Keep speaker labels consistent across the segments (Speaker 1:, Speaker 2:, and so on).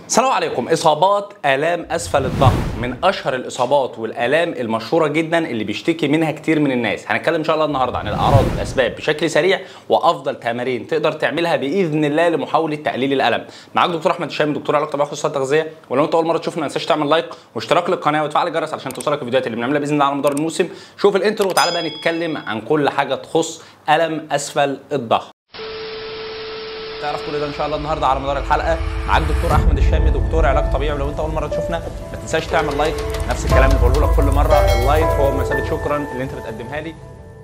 Speaker 1: السلام عليكم. اصابات الام اسفل الظهر من اشهر الاصابات والالام المشهوره جدا اللي بيشتكي منها كتير من الناس. هنتكلم ان شاء الله النهارده عن الاعراض والاسباب بشكل سريع وافضل تمارين تقدر تعملها باذن الله لمحاوله تقليل الالم. معاك دكتور احمد الشامي، دكتور علاج طبيعي اخصائي تغذيه. ولو انت اول مره تشوفنا ما تنساش تعمل لايك واشتراك للقناه وتفعل الجرس علشان توصلك الفيديوهات اللي بنعملها باذن الله على مدار الموسم. شوف الانترو وتعالى بقى نتكلم عن كل حاجه تخص الم اسفل الظهر. تعرف كل ده ان شاء الله النهارده على مدار الحلقه. معاك دكتور احمد الشامي، دكتور علاج طبيعي. ولو انت اول مره تشوفنا ما تنساش تعمل لايك. نفس الكلام اللي بقوله لك كل مره، اللايك هو مثابه شكرا اللي انت بتقدمها لي.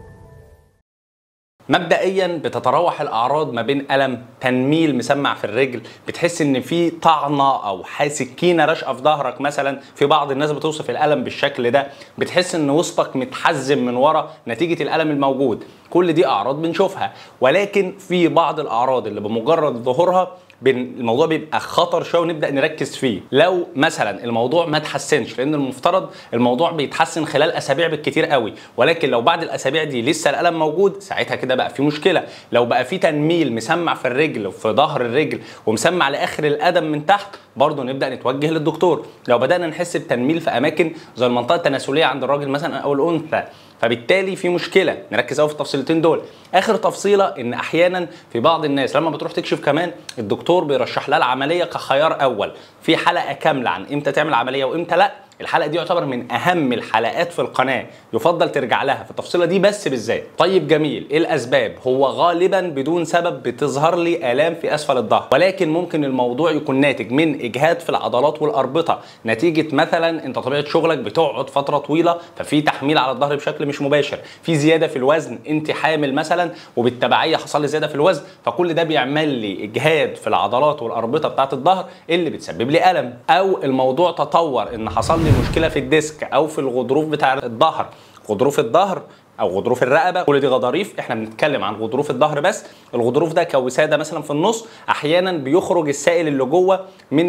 Speaker 1: مبدئيا بتتراوح الاعراض ما بين الم تنميل مسمع في الرجل، بتحس ان في طعنه او سكينه راشقه في ظهرك مثلا. في بعض الناس بتوصف الالم بالشكل ده، بتحس ان وسطك متحزم من ورا نتيجه الالم الموجود. كل دي اعراض بنشوفها، ولكن في بعض الاعراض اللي بمجرد ظهورها الموضوع بيبقى خطر شويه ونبدا نركز فيه. لو مثلا الموضوع ما تحسنش، لان المفترض الموضوع بيتحسن خلال اسابيع بالكتير قوي، ولكن لو بعد الاسابيع دي لسه الالم موجود ساعتها كده بقى في مشكله. لو بقى في تنميل مسمع في الرجل وفي ظهر الرجل ومسمع لاخر القدم من تحت، برضه نبدا نتوجه للدكتور. لو بدانا نحس بتنميل في اماكن زي المنطقه التناسليه عند الراجل مثلا او الانثى، فبالتالي في مشكله. نركز قوي في التفصيلتين دول. اخر تفصيله ان احيانا في بعض الناس لما بتروح تكشف كمان الدكتور بيرشح لها العمليه كخيار اول. في حلقه كامله عن امتى تعمل عمليه وامتى لا. الحلقه دي يعتبر من اهم الحلقات في القناه، يفضل ترجع لها في التفصيله دي بس بالذات. طيب جميل، ايه الاسباب؟ هو غالبا بدون سبب بتظهر لي الام في اسفل الظهر، ولكن ممكن الموضوع يكون ناتج من اجهاد في العضلات والاربطه، نتيجه مثلا انت طبيعه شغلك بتقعد فتره طويله ففي تحميل على الظهر بشكل مش مباشر، في زياده في الوزن، انت حامل مثلا وبالتبعيه حصل لي زياده في الوزن، فكل ده بيعمل لي اجهاد في العضلات والاربطه بتاعه الظهر اللي بتسبب لي الم. او الموضوع تطور ان حصل لي مشكله في الديسك او في الغضروف بتاع الظهر، غضروف الظهر او غضروف الرقبه. كل دي غضاريف، احنا بنتكلم عن غضروف الظهر بس. الغضروف ده كوساده مثلا في النص، احيانا بيخرج السائل اللي جوه من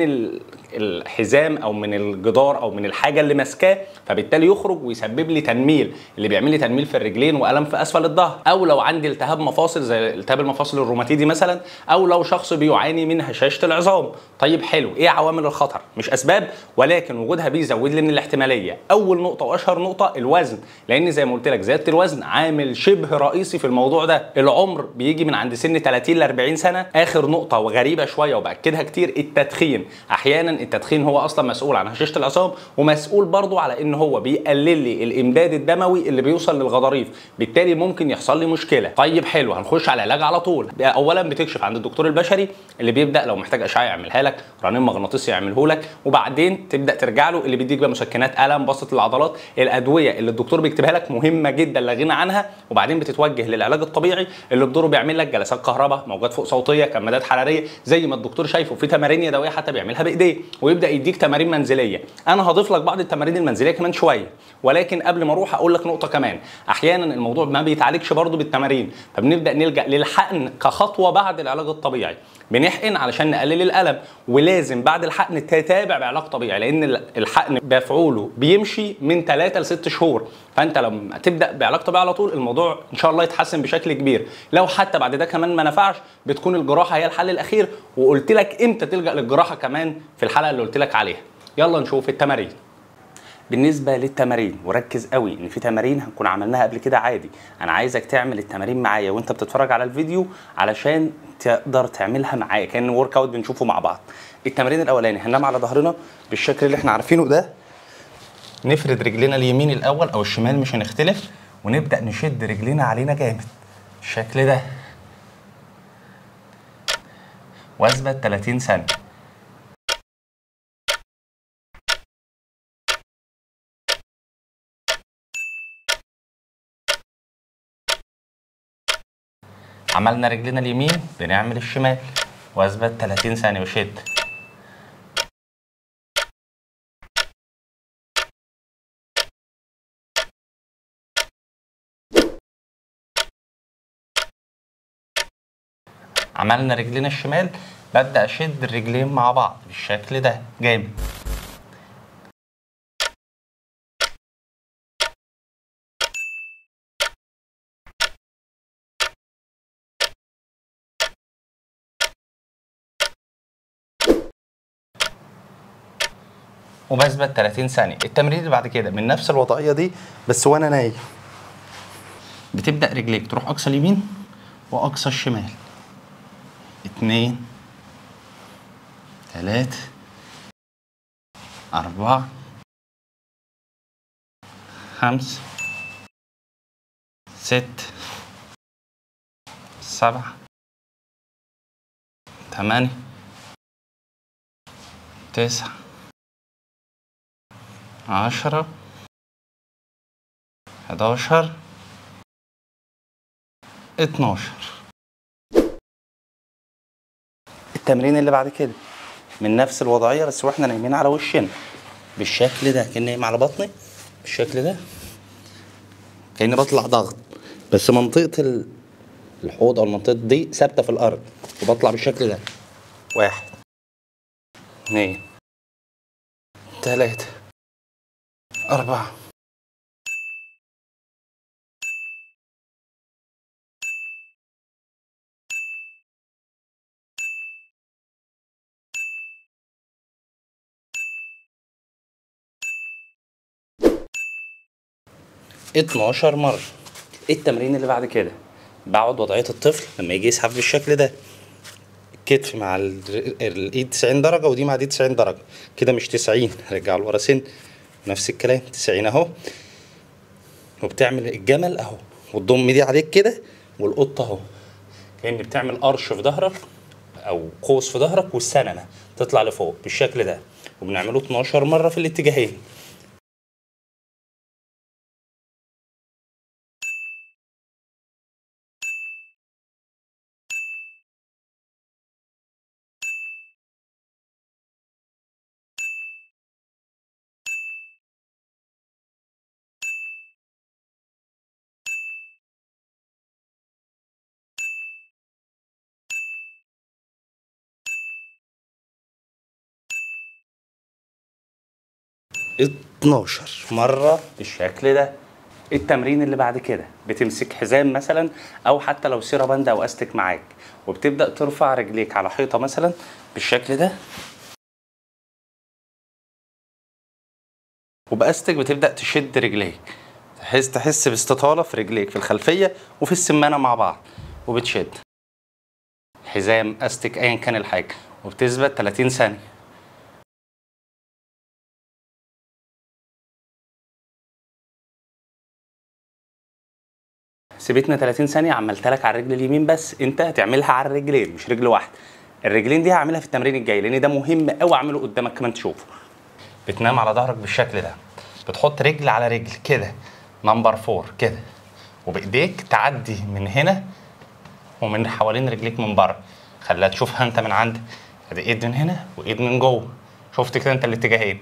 Speaker 1: الحزام او من الجدار او من الحاجه اللي ماسكاه، فبالتالي يخرج ويسبب لي تنميل، اللي بيعمل لي تنميل في الرجلين والم في اسفل الظهر. او لو عندي التهاب مفاصل زي التهاب المفاصل الروماتيدي مثلا، او لو شخص بيعاني من هشاشه العظام. طيب حلو، ايه عوامل الخطر؟ مش اسباب، ولكن وجودها بيزود لي من الاحتماليه. اول نقطه واشهر نقطه الوزن، لان زي ما قلت لك زياده الوزن عامل شبه رئيسي في الموضوع ده. العمر بيجي من عند سن 30 ل 40 سنه. اخر نقطه وغريبه شويه وباكدها كتير، التدخين. احيانا التدخين هو اصلا مسؤول عن هشاشه العظام، ومسؤول برضو على ان هو بيقلل لي الامداد الدموي اللي بيوصل للغضاريف، بالتالي ممكن يحصل لي مشكله. طيب حلو، هنخش على العلاج على طول. اولا بتكشف عند الدكتور البشري اللي بيبدا لو محتاج اشعه يعملها لك، رنين مغناطيسي يعمله لك، وبعدين تبدا ترجع له اللي بيديك بقى مسكنات الم، بسط العضلات. الادويه اللي الدكتور بيكتبها لك مهمه جدا لا غنى عنها، وبعدين بتتوجه للعلاج الطبيعي اللي بدوره بيعمل لك جلسات كهرباء، موجات فوق صوتيه، كمادات حراريه زي ما الدكتور شايفه، في تمارين يدويه حتى بيعملها بايديه، ويبدا يديك تمارين منزليه. انا هضيف لك بعض التمارين المنزليه كمان شويه، ولكن قبل ما اروح اقول لك نقطه كمان. احيانا الموضوع ما بيتعالجش برضه بالتمارين، فبنبدا نلجا للحقن كخطوه بعد العلاج الطبيعي. بنحقن علشان نقلل الالم، ولازم بعد الحقن تتابع بعلاج طبيعي، لان الحقن مفعوله بيمشي من 3 ل 6 شهور. فانت لما تبدا بعلاج طبيعي على طول الموضوع ان شاء الله يتحسن بشكل كبير. لو حتى بعد ده كمان ما نفعش، بتكون الجراحه هي الحل الاخير، وقلت لك امتى تلجا للجراحه كمان في الحلقه اللي قلت لك عليها. يلا نشوف التمارين. بالنسبه للتمارين، وركز قوي ان في تمارين هنكون عملناها قبل كده عادي. انا عايزك تعمل التمارين معايا وانت بتتفرج على الفيديو علشان تقدر تعملها معايا كأن ورك اوت بنشوفه مع بعض. التمرين الاولاني هننام على ظهرنا بالشكل اللي احنا عارفينه ده، نفرد رجلنا اليمين الاول او الشمال مش هنختلف، ونبدا نشد رجلنا علينا جامد بالشكل ده، واثبت 30 ثانيه. عملنا رجلنا اليمين بنعمل الشمال، واثبت 30 ثانيه وشد. عملنا رجلنا الشمال، ببدأ اشد الرجلين مع بعض بالشكل ده جامد. وبثبت 30 ثانيه. التمرين اللي بعد كده من نفس الوضعيه دي بس وانا نايم. بتبدا رجليك تروح اقصى اليمين واقصى الشمال، 2 3 4 5 6 7 8 9 10 11 12. التمرين اللي بعد كده من نفس الوضعيه بس واحنا نايمين على وشنا بالشكل ده، كأني نايم على بطني بالشكل ده، كأني بطلع ضغط بس منطقه الحوض او المنطقه دي ثابته في الارض، وبطلع بالشكل ده. 1 2 3 4 12 مرة. التمرين اللي بعد كده بقعد وضعية الطفل لما يجي يزحف بالشكل ده، الكتف مع الايد 90 درجة ودي مع دي 90 درجة، كده مش 90، رجع لورا سن، نفس الكلام 90 اهو، وبتعمل الجمل اهو، وتضم دي عليك كده، والقطة اهو، كأن بتعمل قرش في ظهرك او قوس في ظهرك والسننة تطلع لفوق بالشكل ده، وبنعمله 12 مرة في الاتجاهين. اتناشر مرة بالشكل ده. التمرين اللي بعد كده بتمسك حزام مثلا، او حتى لو سيرة بند او استك معاك، وبتبدأ ترفع رجليك على حيطة مثلا بالشكل ده، وبأستك بتبدأ تشد رجليك، تحس باستطالة في رجليك في الخلفية وفي السمانة مع بعض، وبتشد حزام استك ايا كان الحاجة، وبتثبت 30 ثانية. سيبتنا 30 ثانية، عملتها لك على الرجل اليمين بس، انت هتعملها على الرجلين مش رجل واحدة. الرجلين دي هعملها في التمرين الجاي لان ده مهم قوي، اعمله قدامك كمان تشوفه. بتنام على ظهرك بالشكل ده، بتحط رجل على رجل كده، نمبر 4 كده، وبايديك تعدي من هنا ومن حوالين رجليك من بره، خليها تشوفها انت من عندك، ادي ايد من هنا وايد من جوه، شفت كده انت الاتجاهين.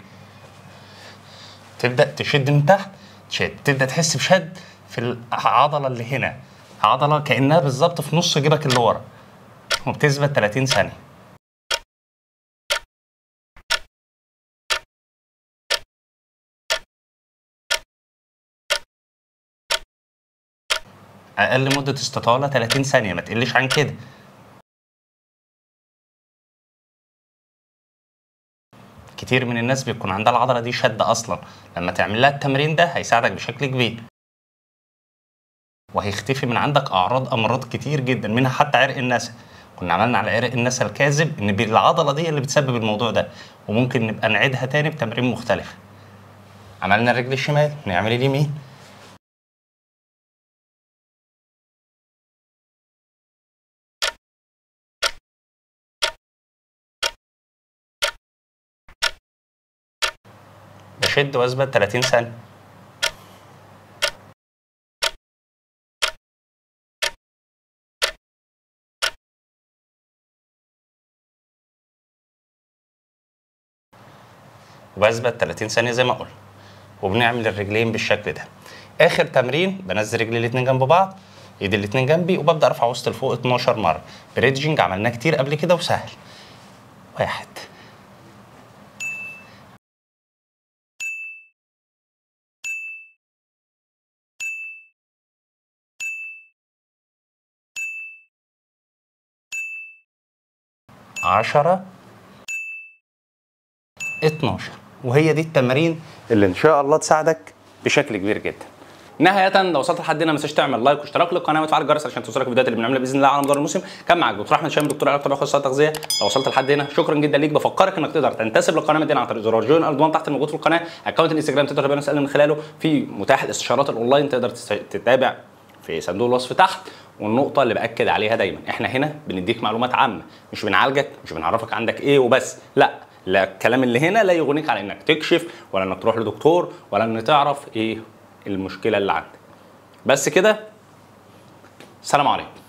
Speaker 1: تبدا تشد من تحت، تشد، تبدا تحس بشد في العضله اللي هنا، عضله كانها بالظبط في نص جيبك اللي ورا، وبتثبت 30 ثانيه. اقل مده استطاله 30 ثانيه، ما تقلش عن كده. كتير من الناس بيكون عندها العضله دي شد اصلا، لما تعمل لها التمرين ده هيساعدك بشكل كبير، وهيختفي من عندك امراض كتير جدا، منها حتى عرق النسا. كنا عملنا على عرق النسا الكاذب ان العضله دي اللي بتسبب الموضوع ده، وممكن نبقى نعيدها تاني بتمرين مختلف. عملنا الرجل الشمال، نعمل اليمين. بشد واثبت 30 ثانيه. وبثبت 30 ثانيه زي ما قلنا، وبنعمل الرجلين بالشكل ده. اخر تمرين بنزل رجلي الاتنين جنب بعض، ايدي الاتنين جنبي، وببدا ارفع وسط لفوق 12 مره بريدجنج، عملناه كتير قبل كده وسهل. 1 10 12 وهي دي التمارين اللي ان شاء الله تساعدك بشكل كبير جدا. نهاية لو وصلت لحد هنا ما تنساش تعمل لايك واشتراك للقناه وتفعل الجرس عشان توصلك الفيديوهات اللي بنعملها باذن الله على مدار الموسم. كان معاك دكتور احمد شامل، دكتور علاج طبيعي اخصائي تغذيه. لو وصلت لحد هنا شكرا جدا ليك. بفكرك انك تقدر تنتسب للقناه دي عن طريق زرار جوين الضمان تحت الموجود في القناه. اكونت الانستجرام تقدر تبقى تسالني من خلاله. في متاح الاستشارات الاونلاين تقدر تتابع في صندوق الوصف تحت. والنقطة اللي بأكد عليها دايما، احنا هنا بنديك معلومات عامة، مش بنعالجك، مش بنعرفك عندك ايه وبس، لا الكلام اللي هنا لا يغنيك على انك تكشف ولا انك تروح لدكتور ولا ان تعرف ايه المشكلة اللي عندك. بس كده، سلام عليكم.